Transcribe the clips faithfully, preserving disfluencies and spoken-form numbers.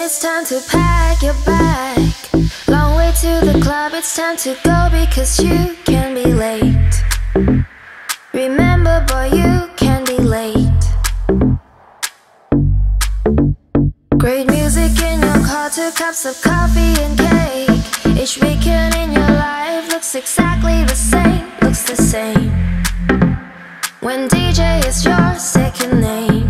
it's time to pack your bag. Long way to the club, it's time to go because you can be late. Remember, boy, you can be late. Great music in your car, two cups of coffee and cake. Each weekend in your life looks exactly the same, looks the same. When D J is your second name.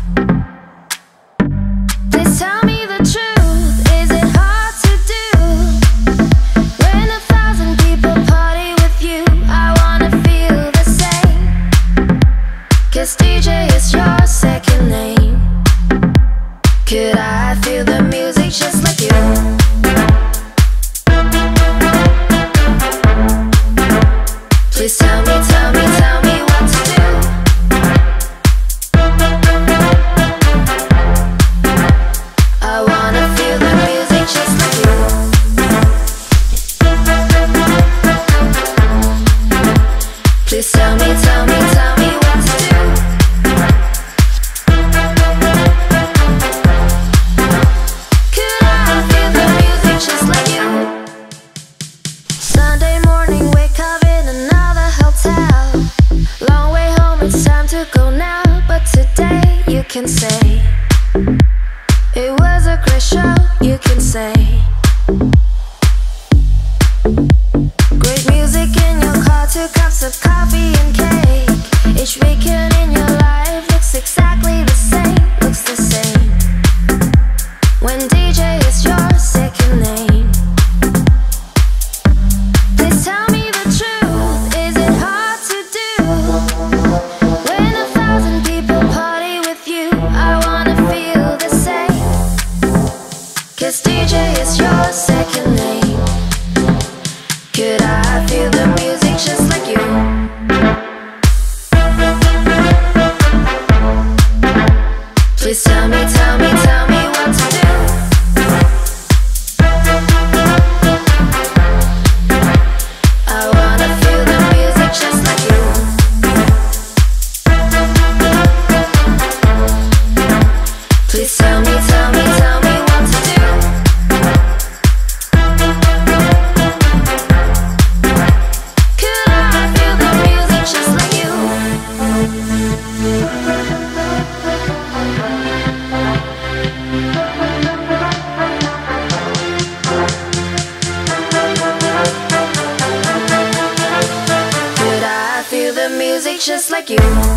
Please tell me the truth, is it hard to do? When a thousand people party with you, I wanna feel the same. Cause D J is your second name. Could I feel the music just like you? Please tell me, tell me, tell me what to do. I wanna feel the music just like you. Please tell me, tell me, tell me what to do. Could I feel the music just like you? Sunday morning, wake up in another hotel. Long way home, it's time to go now. But today you can say it was a great show, you can say. Great music in your car, two cups of coffee and cake. Each weekend in your life looks exactly the same, looks the same. When D J is your second name. Please tell me the truth, is it hard to do? When a thousand people party with you, I wanna feel the same. Cause D J is your second name. Could I feel the music just like you? Please tell me, tell me, tell me what to do. I wanna feel the music just like you. Please tell me, tell me, tell me what to do. Could I feel the music just like you? Could I feel the music just like you?